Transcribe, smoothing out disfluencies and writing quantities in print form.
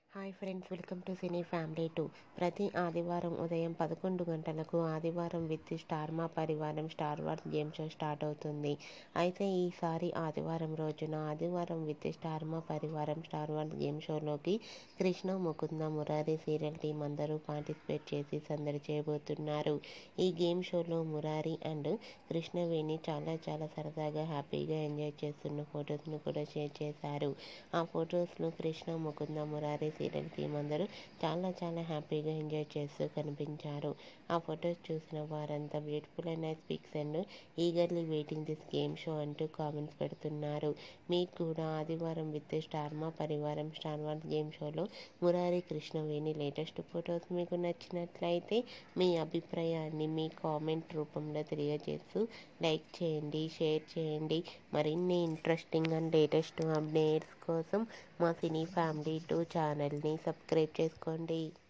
Hi friends, welcome to cine family 2. ప్రతి ఆదివారం ఉదయం 11 గంటలకు ఆదివారం with star Maa Parivaram star wars game show start అవుతుంది. అయితే ఈసారి ఆదివారం రోజున ఆదివారం with star Maa Parivaram star wars game షోలోకి కృష్ణ, ముకుంద, మురారి సీరియల్ టీం అందరూ పార్టిసిపేట్ చేసి సందడి చేయబోతున్నారు. ఈ గేమ్ షోలో మురారి అండ్ కృష్ణవేణి చాలా సరదాగా హ్యాపీగా ఎంజాయ్ చేస్తున్న ఫొటోస్ను కూడా షేర్ చేశారు. ఆ ఫొటోస్లో కృష్ణ, ముకుంద, మురారి సీరియల్ టీం అందరూ చాలా హ్యాపీగా ఎంజాయ్ చేస్తూ కనిపించారు. ఆ ఫొటోస్ చూసిన వారంతా beautiful and nice pics and eagerly waiting this game show అంటూ కామెంట్స్ పెడుతున్నారు. మీకు కూడా ఆదివారం with star Maa Parivaram star wars game షోలో మురారి, కృష్ణవేణి లేటెస్ట్ ఫొటోస్ మీకు నచ్చినట్లయితే మీ అభిప్రాయాన్ని మీ కామెంట్ రూపంలో తెలియజేస్తూ లైక్ చేయండి, షేర్ చేయండి. మరిన్ని ఇంట్రెస్టింగ్ అండ్ లేటెస్ట్ అప్డేట్స్ కోసం మా సినీ ఫ్యామిలీ 2 ఛానల్ని సబ్స్క్రైబ్ చేసుకోండి.